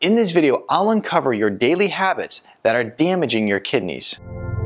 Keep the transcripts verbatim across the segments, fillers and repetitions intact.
In this video, I'll uncover your daily habits that are damaging your kidneys.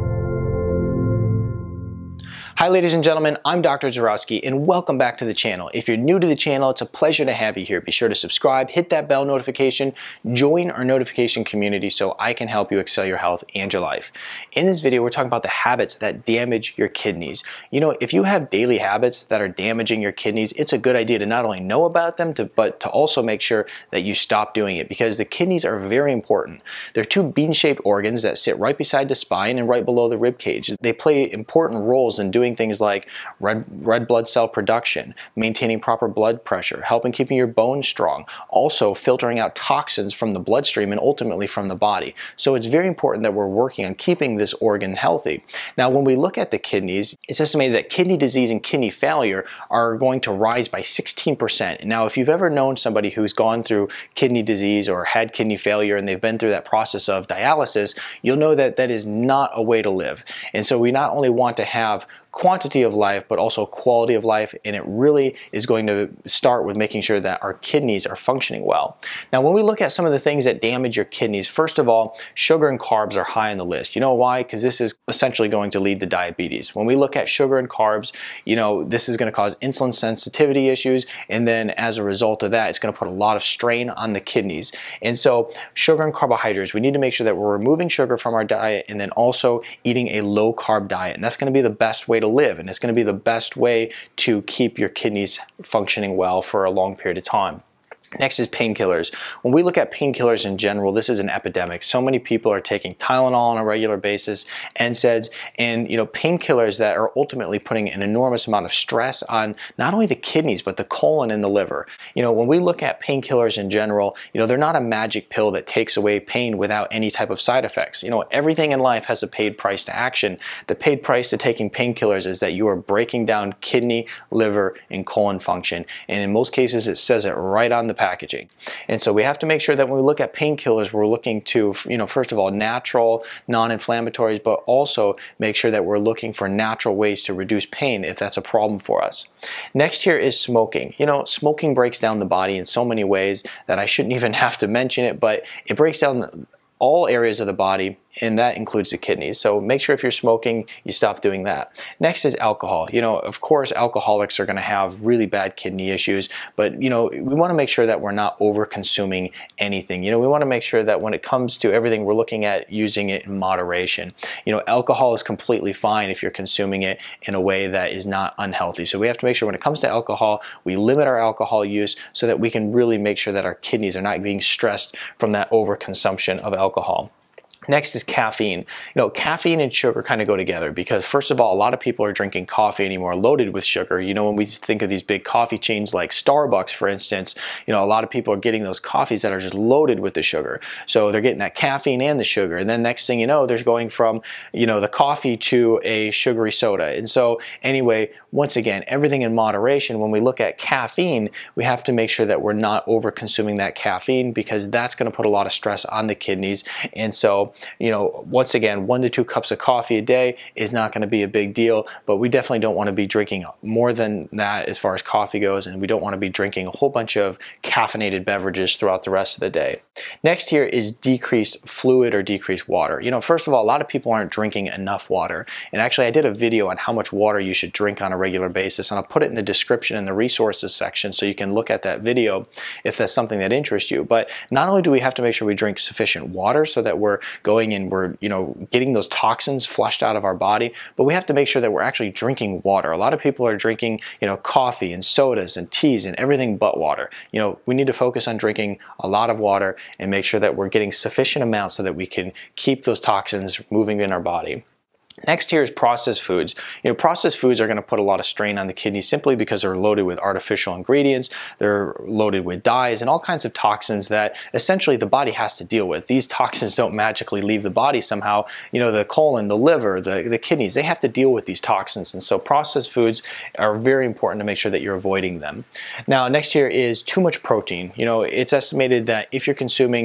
Hi ladies and gentlemen, I'm Doctor Zarowski and welcome back to the channel. If you're new to the channel, it's a pleasure to have you here. Be sure to subscribe, hit that bell notification, join our notification community so I can help you excel your health and your life. In this video, we're talking about the habits that damage your kidneys. You know, if you have daily habits that are damaging your kidneys, it's a good idea to not only know about them, to, but to also make sure that you stop doing it, because the kidneys are very important. They're two bean-shaped organs that sit right beside the spine and right below the rib cage. They play important roles in doing things like red, red blood cell production, maintaining proper blood pressure, helping keeping your bones strong, also filtering out toxins from the bloodstream and ultimately from the body. So it's very important that we're working on keeping this organ healthy. Now, when we look at the kidneys, it's estimated that kidney disease and kidney failure are going to rise by sixteen percent. Now, if you've ever known somebody who's gone through kidney disease or had kidney failure and they've been through that process of dialysis, you'll know that that is not a way to live. And so we not only want to have quantity of life, but also quality of life, and it really is going to start with making sure that our kidneys are functioning well. Now, when we look at some of the things that damage your kidneys, first of all, sugar and carbs are high on the list. You know why? Because this is essentially going to lead to diabetes. When we look at sugar and carbs, you know, this is going to cause insulin sensitivity issues, and then as a result of that, it's going to put a lot of strain on the kidneys. And so sugar and carbohydrates, we need to make sure that we're removing sugar from our diet and then also eating a low carb diet, and that's going to be the best way to live, and it's going to be the best way to keep your kidneys functioning well for a long period of time. Next is painkillers. When we look at painkillers in general, this is an epidemic. So many people are taking Tylenol on a regular basis, N SAIDs, and you know, painkillers that are ultimately putting an enormous amount of stress on not only the kidneys, but the colon and the liver. You know, when we look at painkillers in general, you know, they're not a magic pill that takes away pain without any type of side effects. You know, everything in life has a paid price to action. The paid price to taking painkillers is that you are breaking down kidney, liver, and colon function. And in most cases, it says it right on the packaging. And so we have to make sure that when we look at painkillers, we're looking to, you know, first of all, natural, non-inflammatories, but also make sure that we're looking for natural ways to reduce pain if that's a problem for us. Next here is smoking. You know, smoking breaks down the body in so many ways that I shouldn't even have to mention it, but it breaks down all areas of the body, and that includes the kidneys. So make sure if you're smoking, you stop doing that. Next is alcohol. You know, of course, alcoholics are going to have really bad kidney issues, but you know, we want to make sure that we're not over consuming anything. You know, we want to make sure that when it comes to everything, we're looking at using it in moderation. You know, alcohol is completely fine if you're consuming it in a way that is not unhealthy. So we have to make sure when it comes to alcohol, we limit our alcohol use so that we can really make sure that our kidneys are not being stressed from that overconsumption of alcohol. Alcohol. Next is caffeine. You know, caffeine and sugar kind of go together because, first of all, a lot of people are drinking coffee anymore loaded with sugar. You know, when we think of these big coffee chains like Starbucks, for instance, you know, a lot of people are getting those coffees that are just loaded with the sugar. So they're getting that caffeine and the sugar. And then next thing you know, they're going from, you know, the coffee to a sugary soda. And so anyway, once again, everything in moderation. When we look at caffeine, we have to make sure that we're not over consuming that caffeine because that's going to put a lot of stress on the kidneys. And so, you know, once again, one to two cups of coffee a day is not going to be a big deal, but we definitely don't want to be drinking more than that as far as coffee goes, and we don't want to be drinking a whole bunch of caffeinated beverages throughout the rest of the day. Next here is decreased fluid or decreased water. You know, first of all, a lot of people aren't drinking enough water, and actually I did a video on how much water you should drink on a regular basis, and I'll put it in the description in the resources section so you can look at that video if that's something that interests you. But not only do we have to make sure we drink sufficient water so that we're going and we're, you know, getting those toxins flushed out of our body, but we have to make sure that we're actually drinking water. A lot of people are drinking, you know, coffee and sodas and teas and everything but water. You know, we need to focus on drinking a lot of water and make sure that we're getting sufficient amounts so that we can keep those toxins moving in our body. Next here is processed foods. You know, processed foods are going to put a lot of strain on the kidneys simply because they're loaded with artificial ingredients, they're loaded with dyes and all kinds of toxins that essentially the body has to deal with. These toxins don't magically leave the body somehow. You know, the colon, the liver, the, the kidneys, they have to deal with these toxins, and so processed foods are very important to make sure that you're avoiding them. Now, next here is too much protein. You know, it's estimated that if you're consuming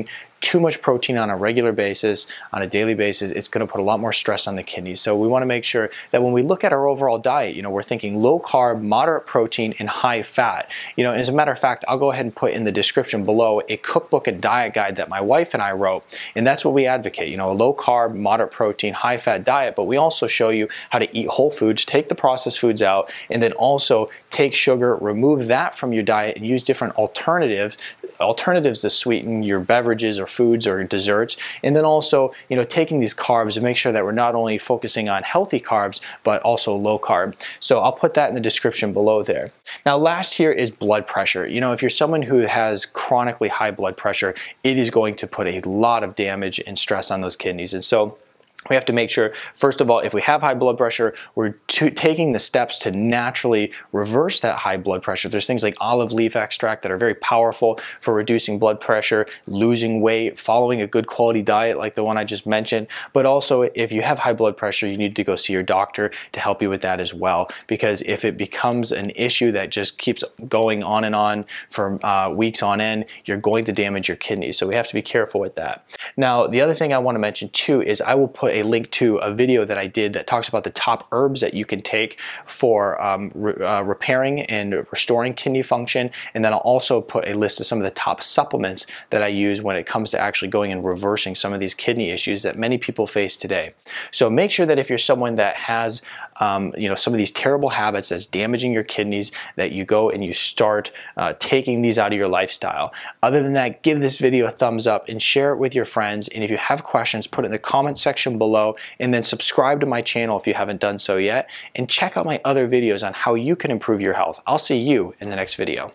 too much protein on a regular basis, on a daily basis, it's going to put a lot more stress on the kidneys. So we want to make sure that when we look at our overall diet, you know, we're thinking low carb, moderate protein, and high fat. You know, as a matter of fact, I'll go ahead and put in the description below a cookbook and diet guide that my wife and I wrote, and that's what we advocate, you know, a low carb, moderate protein, high fat diet, but we also show you how to eat whole foods, take the processed foods out, and then also take sugar, remove that from your diet, and use different alternatives alternatives to sweeten your beverages or foods or desserts. And then also, you know, taking these carbs to make sure that we're not only focusing on healthy carbs, but also low carb. So I'll put that in the description below there. Now, last here is blood pressure. You know, if you're someone who has chronically high blood pressure, it is going to put a lot of damage and stress on those kidneys. And so we have to make sure, first of all, if we have high blood pressure, we're taking the steps to naturally reverse that high blood pressure. There's things like olive leaf extract that are very powerful for reducing blood pressure, losing weight, following a good quality diet like the one I just mentioned. But also, if you have high blood pressure, you need to go see your doctor to help you with that as well. Because if it becomes an issue that just keeps going on and on for uh, weeks on end, you're going to damage your kidneys. So we have to be careful with that. Now, the other thing I want to mention too is I will put a link to a video that I did that talks about the top herbs that you can take for um, re uh, repairing and restoring kidney function, and then I'll also put a list of some of the top supplements that I use when it comes to actually going and reversing some of these kidney issues that many people face today. So make sure that if you're someone that has um, you know, some of these terrible habits that's damaging your kidneys, that you go and you start uh, taking these out of your lifestyle. Other than that, give this video a thumbs up and share it with your friends, and if you have questions, put it in the comment section below, and then subscribe to my channel if you haven't done so yet, and check out my other videos on how you can improve your health. I'll see you in the next video.